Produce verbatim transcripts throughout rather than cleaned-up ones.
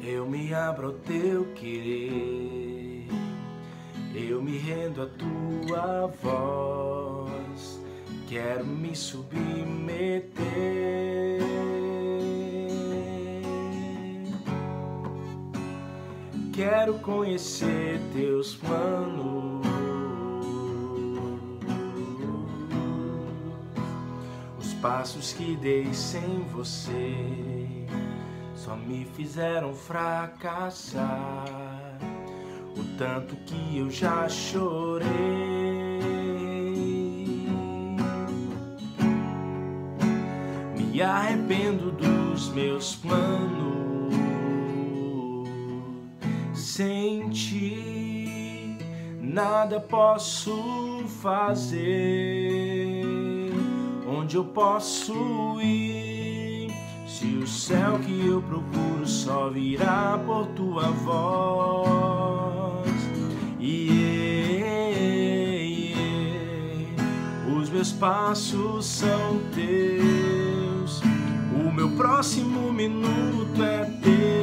Eu me abro ao teu querer, eu me rendo à tua voz, quero me submeter. Quero conhecer teus planos, os passos que dei sem você só me fizeram fracassar. O tanto que eu já chorei, me arrependo dos meus planos. Sem ti nada posso fazer. Onde eu posso ir se o céu que eu procuro só virá por tua voz? Yeah, yeah. Os meus passos são teus, o meu próximo minuto é teu.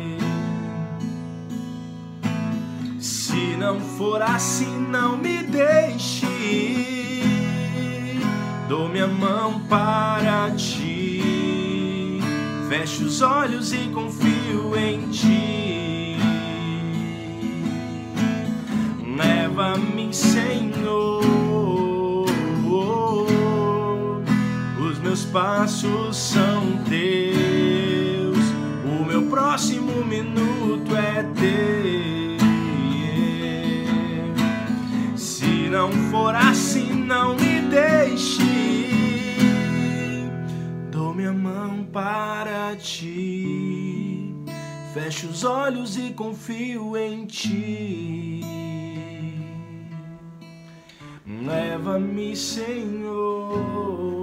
Se não for assim, não me deixe ir. Dou minha mão para ti, fecho os olhos e confio em ti. Leva-me, Senhor, os meus passos são teus, o meu próximo minuto é teu. Se não for assim, não me deixe ir. Dou minha mão para ti, fecho os olhos e confio em ti. Leva-me, Senhor.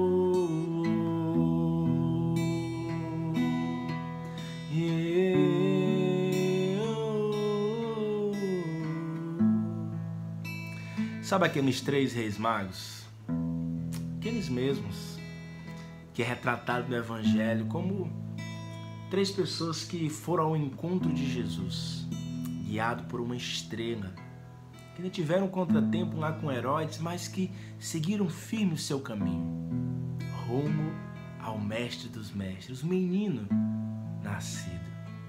Sabe aqueles três reis magos? Aqueles mesmos que é retratado no Evangelho como três pessoas que foram ao encontro de Jesus, guiado por uma estrela, que não tiveram um contratempo lá com Herodes, mas que seguiram firme o seu caminho, rumo ao mestre dos mestres, o menino nascido.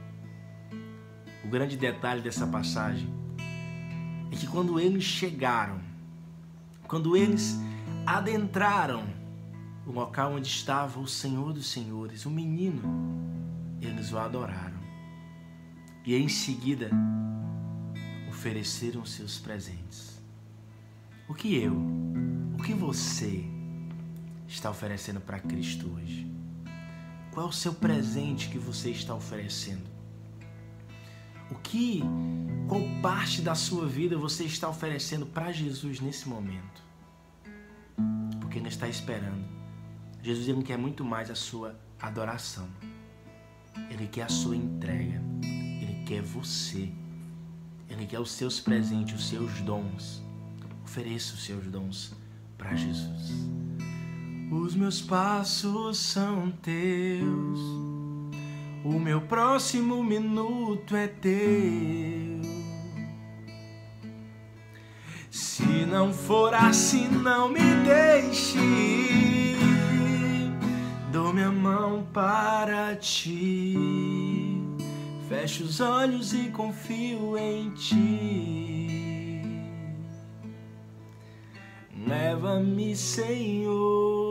O grande detalhe dessa passagem é que quando eles chegaram, quando eles adentraram o local onde estava o Senhor dos Senhores, o menino, eles o adoraram. E em seguida ofereceram seus presentes. O que eu, o que você está oferecendo para Cristo hoje? Qual é o seu presente que você está oferecendo? O que, qual parte da sua vida você está oferecendo para Jesus nesse momento? Porque Ele está esperando. Jesus, Ele quer muito mais a sua adoração. Ele quer a sua entrega. Ele quer você. Ele quer os seus presentes, os seus dons. Ofereça os seus dons para Jesus. Os meus passos são teus, o meu próximo minuto é teu. Se não for assim, não me deixe ir. Dou minha mão para ti, fecho os olhos e confio em ti. Leva-me, Senhor.